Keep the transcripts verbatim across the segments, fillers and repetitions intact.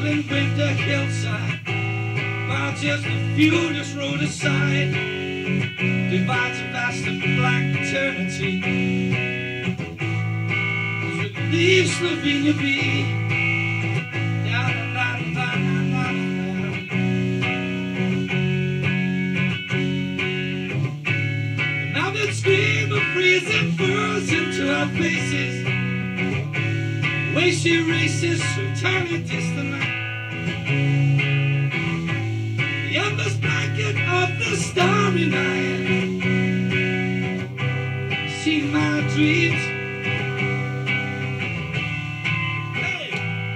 rolling winter hillside, while just a few just rode aside, divides a vast and black eternity. As it leaves Slovenia be, down and down and down and down and down. The mountains scream a freezing burst into our faces. The way she races through tiny distant land. The endless blanket of the starry night. See my dreams. Hey.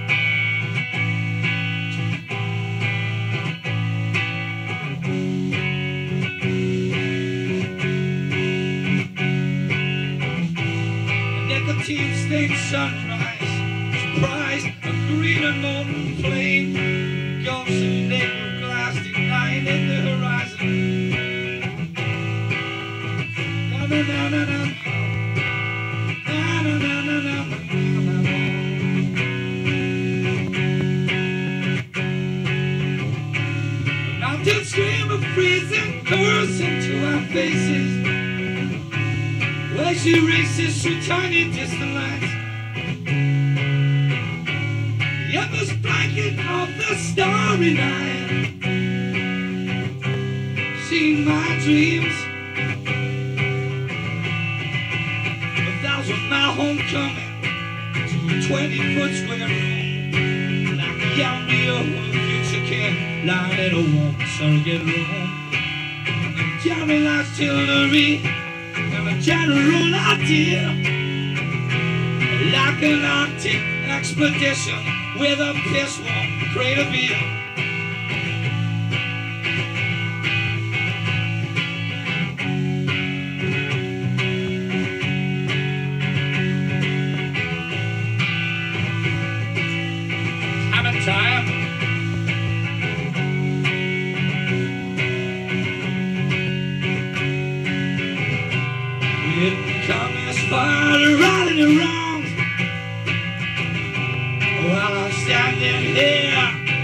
A nicotine stained sunrise. Surprise, a green and molten flame. Gulfs and naked glass decline in the horizon. Na na na na na. Na na na na na na. The mountains scream a freezing curse into our faces. Where she races through tiny distant lights. The endless blanket of the starry night. See my dreams. A thousand mile homecoming to a twenty foot square room. Like a young deal who future can lie in a warm surrogate room. And Johnny artillery and a general idea. Like an Arctic expedition with a piss warm crate of beer. I'm in time. We didn't come as far to right and wrong. While I'm standing here,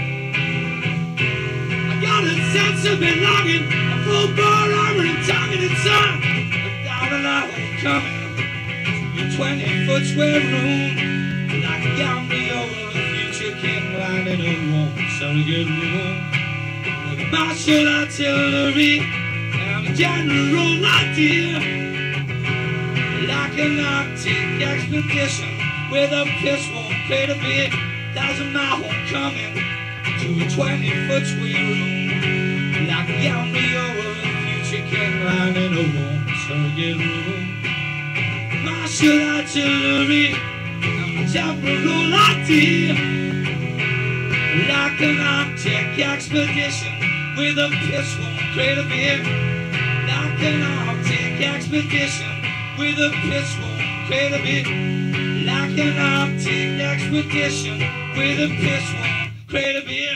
I got a sense of belonging, a full bore armor and tongue in its sun. A diamond eye homecoming to a twenty foot square room. Like a gambler of a future king lying in a warm surrogate room. With a martial artillery and a general idea. Like an Arctic expedition with a piss warm crate of beer. Thousand mile homecoming to a twenty foot square room. Like a young Leo of a future king lying in a warm surrogate room. Martial artillery and a general idea. Like an Arctic expedition with a piss warm crate of beer. Like an Arctic expedition with a piss warm crate of beer. Like an Arctic expedition with a piss warm crate of beer.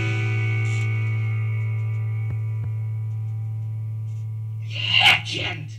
Legend!